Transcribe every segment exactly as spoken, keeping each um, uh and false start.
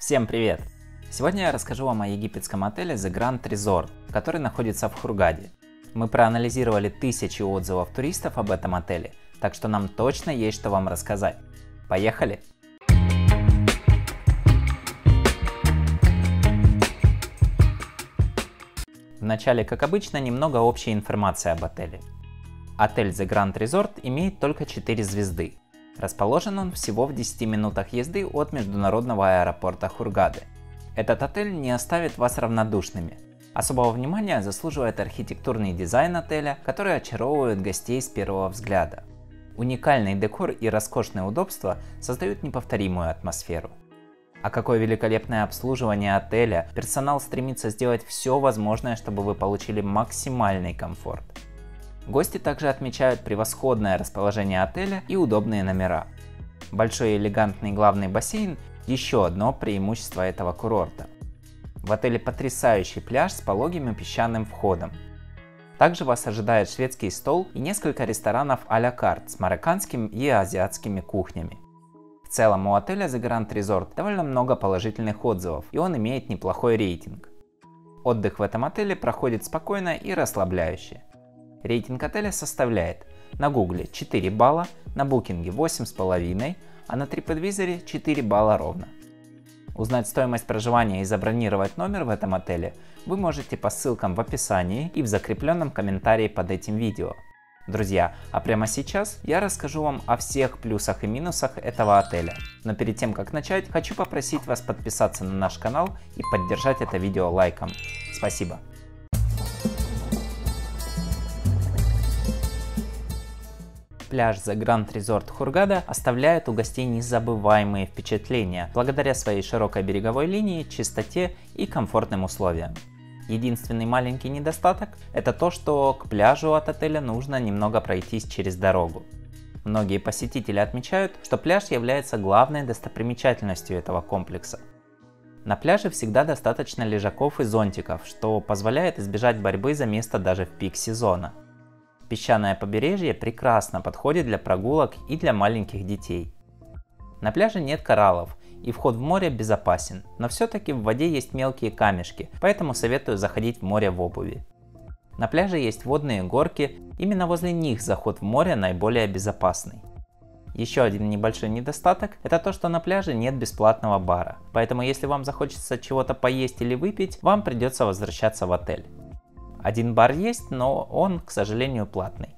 Всем привет! Сегодня я расскажу вам о египетском отеле The Grand Resort, который находится в Хургаде. Мы проанализировали тысячи отзывов туристов об этом отеле, так что нам точно есть что вам рассказать. Поехали! Вначале, как обычно, немного общей информации об отеле. Отель The Grand Resort имеет только четыре звезды. Расположен он всего в десяти минутах езды от международного аэропорта Хургады. Этот отель не оставит вас равнодушными. Особого внимания заслуживает архитектурный дизайн отеля, который очаровывает гостей с первого взгляда. Уникальный декор и роскошные удобства создают неповторимую атмосферу. А какое великолепное обслуживание отеля! Персонал стремится сделать все возможное, чтобы вы получили максимальный комфорт. Гости также отмечают превосходное расположение отеля и удобные номера. Большой и элегантный главный бассейн – еще одно преимущество этого курорта. В отеле потрясающий пляж с пологим и песчаным входом. Также вас ожидает шведский стол и несколько ресторанов а-ля карт с марокканским и азиатскими кухнями. В целом у отеля The Grand Resort довольно много положительных отзывов, и он имеет неплохой рейтинг. Отдых в этом отеле проходит спокойно и расслабляюще. Рейтинг отеля составляет на Гугле четыре балла, на Букинге восемь с половиной, а на TripAdvisor четыре балла ровно. Узнать стоимость проживания и забронировать номер в этом отеле вы можете по ссылкам в описании и в закрепленном комментарии под этим видео. Друзья, а прямо сейчас я расскажу вам о всех плюсах и минусах этого отеля. Но перед тем как начать, хочу попросить вас подписаться на наш канал и поддержать это видео лайком. Спасибо! Пляж The Grand Resort Хургада оставляет у гостей незабываемые впечатления благодаря своей широкой береговой линии, чистоте и комфортным условиям. Единственный маленький недостаток – это то, что к пляжу от отеля нужно немного пройтись через дорогу. Многие посетители отмечают, что пляж является главной достопримечательностью этого комплекса. На пляже всегда достаточно лежаков и зонтиков, что позволяет избежать борьбы за место даже в пик сезона. Песчаное побережье прекрасно подходит для прогулок и для маленьких детей. На пляже нет кораллов, и вход в море безопасен, но все-таки в воде есть мелкие камешки, поэтому советую заходить в море в обуви. На пляже есть водные горки, именно возле них заход в море наиболее безопасный. Еще один небольшой недостаток – это то, что на пляже нет бесплатного бара, поэтому если вам захочется чего-то поесть или выпить, вам придется возвращаться в отель. Один бар есть, но он, к сожалению, платный.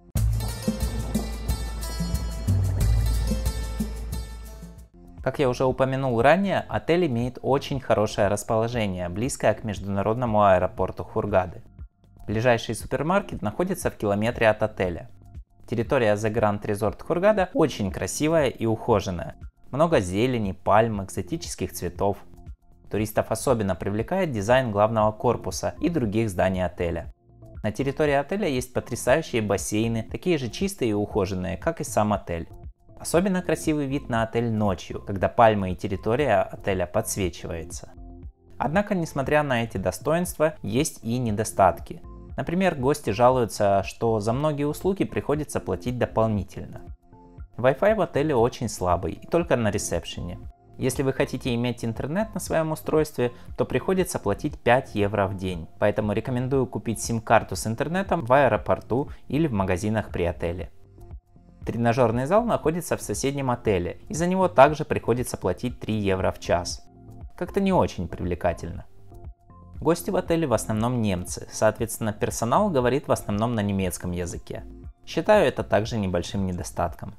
Как я уже упомянул ранее, отель имеет очень хорошее расположение, близкое к международному аэропорту Хургады. Ближайший супермаркет находится в километре от отеля. Территория The Grand Resort Хургада очень красивая и ухоженная. Много зелени, пальм, экзотических цветов. Туристов особенно привлекает дизайн главного корпуса и других зданий отеля. На территории отеля есть потрясающие бассейны, такие же чистые и ухоженные, как и сам отель. Особенно красивый вид на отель ночью, когда пальмы и территория отеля подсвечивается. Однако, несмотря на эти достоинства, есть и недостатки. Например, гости жалуются, что за многие услуги приходится платить дополнительно. Wi-Fi в отеле очень слабый и только на ресепшене. Если вы хотите иметь интернет на своем устройстве, то приходится платить пять евро в день, поэтому рекомендую купить сим-карту с интернетом в аэропорту или в магазинах при отеле. Тренажерный зал находится в соседнем отеле, и за него также приходится платить три евро в час. Как-то не очень привлекательно. Гости в отеле в основном немцы, соответственно персонал говорит в основном на немецком языке. Считаю это также небольшим недостатком.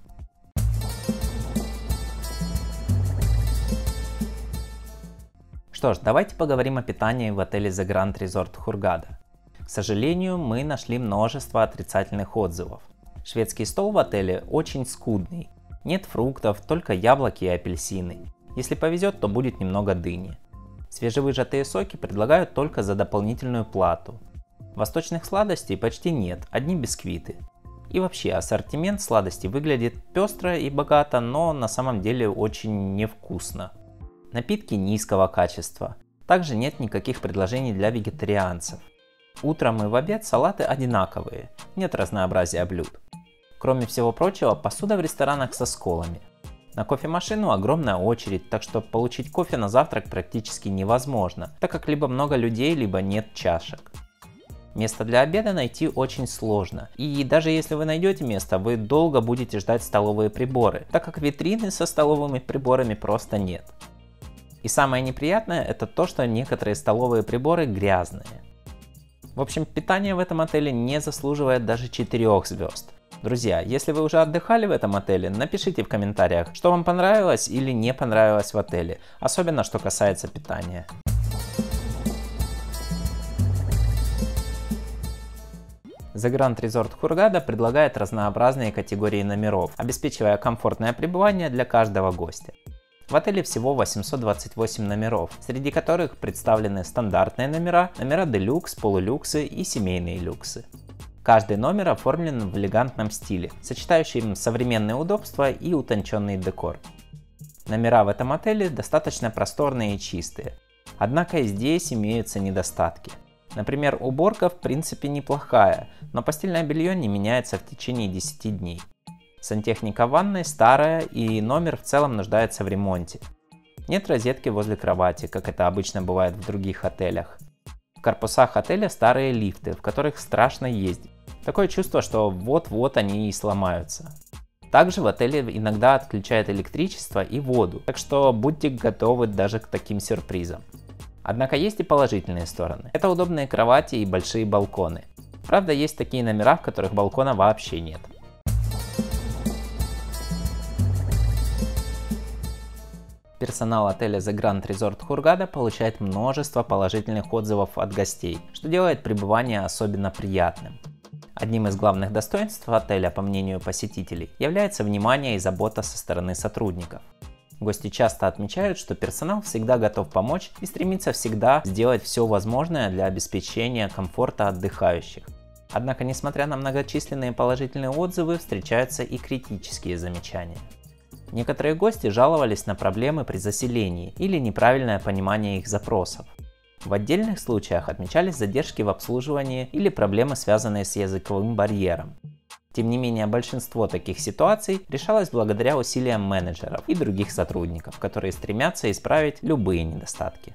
Что ж, давайте поговорим о питании в отеле The Grand Resort Хургада. К сожалению, мы нашли множество отрицательных отзывов. Шведский стол в отеле очень скудный. Нет фруктов, только яблоки и апельсины. Если повезет, то будет немного дыни. Свежевыжатые соки предлагают только за дополнительную плату. Восточных сладостей почти нет, одни бисквиты. И вообще ассортимент сладостей выглядит пестро и богато, но на самом деле очень невкусно. Напитки низкого качества. Также нет никаких предложений для вегетарианцев. Утром и в обед салаты одинаковые, нет разнообразия блюд. Кроме всего прочего, посуда в ресторанах со сколами. На кофемашину огромная очередь, так что получить кофе на завтрак практически невозможно, так как либо много людей, либо нет чашек. Место для обеда найти очень сложно, и даже если вы найдете место, вы долго будете ждать столовые приборы, так как витрины со столовыми приборами просто нет. И самое неприятное это то, что некоторые столовые приборы грязные. В общем, питание в этом отеле не заслуживает даже четырёх звезд. Друзья, если вы уже отдыхали в этом отеле, напишите в комментариях, что вам понравилось или не понравилось в отеле, особенно что касается питания. The Grand Resort Hurghada предлагает разнообразные категории номеров, обеспечивая комфортное пребывание для каждого гостя. В отеле всего восемьсот двадцать восемь номеров, среди которых представлены стандартные номера, номера делюкс, полулюксы и семейные люксы. Каждый номер оформлен в элегантном стиле, сочетающем современные удобства и утонченный декор. Номера в этом отеле достаточно просторные и чистые, однако и здесь имеются недостатки. Например, уборка в принципе неплохая, но постельное белье не меняется в течение десяти дней. Сантехника в ванной старая и номер в целом нуждается в ремонте. Нет розетки возле кровати, как это обычно бывает в других отелях. В корпусах отеля старые лифты, в которых страшно ездить. Такое чувство, что вот-вот они и сломаются. Также в отеле иногда отключают электричество и воду, так что будьте готовы даже к таким сюрпризам. Однако есть и положительные стороны. Это удобные кровати и большие балконы. Правда, есть такие номера, в которых балкона вообще нет. Персонал отеля The Grand Resort Hurghada получает множество положительных отзывов от гостей, что делает пребывание особенно приятным. Одним из главных достоинств отеля, по мнению посетителей, является внимание и забота со стороны сотрудников. Гости часто отмечают, что персонал всегда готов помочь и стремится всегда сделать все возможное для обеспечения комфорта отдыхающих. Однако, несмотря на многочисленные положительные отзывы, встречаются и критические замечания. Некоторые гости жаловались на проблемы при заселении или неправильное понимание их запросов. В отдельных случаях отмечались задержки в обслуживании или проблемы, связанные с языковым барьером. Тем не менее, большинство таких ситуаций решалось благодаря усилиям менеджеров и других сотрудников, которые стремятся исправить любые недостатки.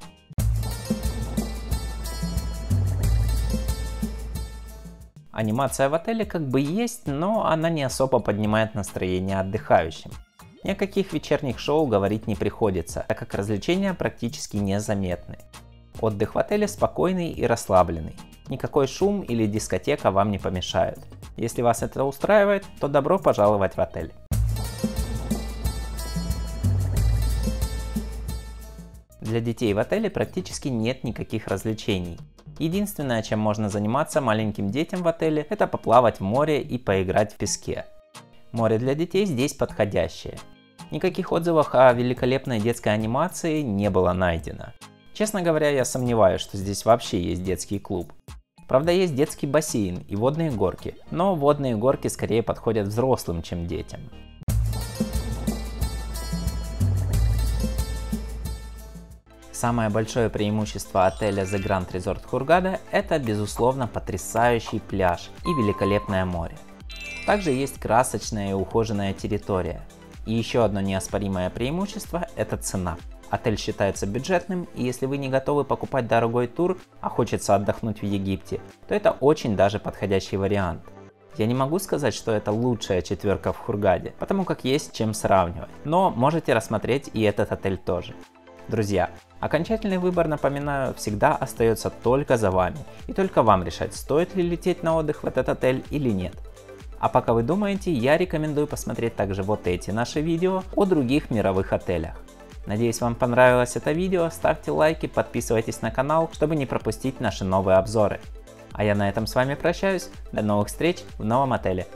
Анимация в отеле как бы есть, но она не особо поднимает настроение отдыхающим. Ни о каких вечерних шоу говорить не приходится, так как развлечения практически незаметны. Отдых в отеле спокойный и расслабленный. Никакой шум или дискотека вам не помешают. Если вас это устраивает, то добро пожаловать в отель. Для детей в отеле практически нет никаких развлечений. Единственное, чем можно заниматься маленьким детям в отеле, это поплавать в море и поиграть в песке. Море для детей здесь подходящее. Никаких отзывов о великолепной детской анимации не было найдено. Честно говоря, я сомневаюсь, что здесь вообще есть детский клуб. Правда, есть детский бассейн и водные горки, но водные горки скорее подходят взрослым, чем детям. Самое большое преимущество отеля The Grand Resort Hurghada – это, безусловно, потрясающий пляж и великолепное море. Также есть красочная и ухоженная территория. И еще одно неоспоримое преимущество – это цена. Отель считается бюджетным, и если вы не готовы покупать дорогой тур, а хочется отдохнуть в Египте, то это очень даже подходящий вариант. Я не могу сказать, что это лучшая четверка в Хургаде, потому как есть чем сравнивать, но можете рассмотреть и этот отель тоже. Друзья, окончательный выбор, напоминаю, всегда остается только за вами, и только вам решать, стоит ли лететь на отдых в этот отель или нет. А пока вы думаете, я рекомендую посмотреть также вот эти наши видео о других мировых отелях. Надеюсь, вам понравилось это видео, ставьте лайки, подписывайтесь на канал, чтобы не пропустить наши новые обзоры. А я на этом с вами прощаюсь, до новых встреч в новом отеле.